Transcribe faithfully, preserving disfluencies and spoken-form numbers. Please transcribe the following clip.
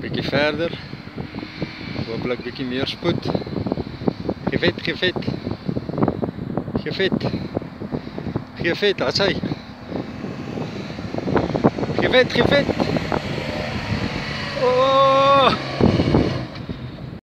Bietjie verder. Hopelijk bietjie meer spoed. Gee vet, gee vet. Gee vet. Gee vet, daar's hy. Gee vet, gee vet. Oh!